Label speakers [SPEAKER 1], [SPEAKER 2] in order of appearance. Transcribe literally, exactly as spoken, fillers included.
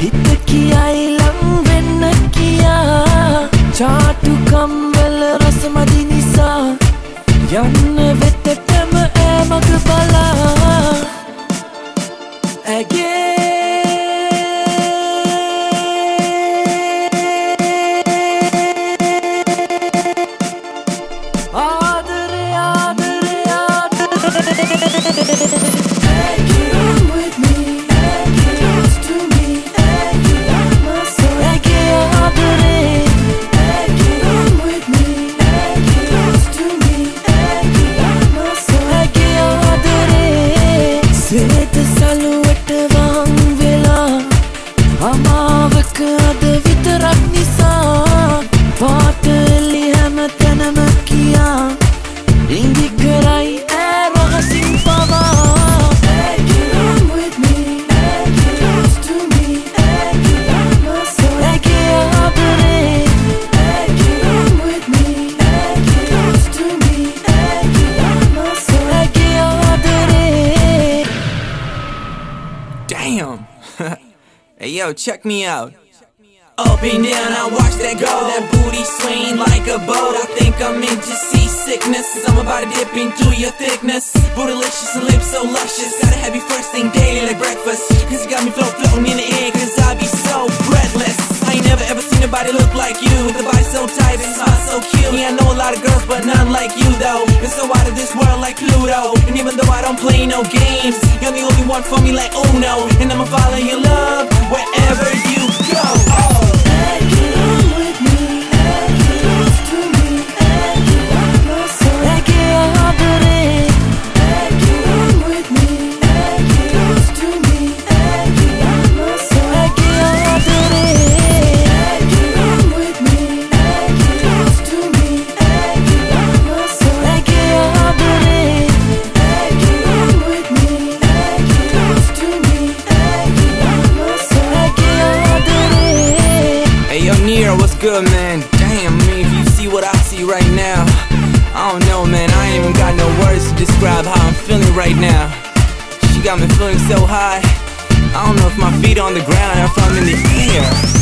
[SPEAKER 1] හිත කියයි ලං වෙන්න කියා චාටු කම්වල රස මදි නිසා යන්න වෙතටම ඈ මග බලා ඇගේ ආදරේ ආදරේ ආදරේ
[SPEAKER 2] Damn. Hey yo, check me out. Up and down, I watch that go. That booty swing like a boat. I think I'm into seasickness. I'm about to dip into your thickness. Bootylicious and lips so luscious. Gotta have you first thing daily like breakfast. Cause you got me float, floating in the air. Cause I be so breathless. I ain't never ever seen nobody look like you. With the body so tight and smile so cute. Yeah, I know a lot of girls, but none like you though. You're so out of this world like Pluto. And even though I don't play no games, you're the only one for me like Uno. And I'ma follow your love wherever you go. Oh. What's good, man? Damn, I mean, if you see what I see right now, I don't know, man. I ain't even got no words to describe how I'm feeling right now. She got me feeling so high. I don't know if my feet are on the ground or if I'm in the air.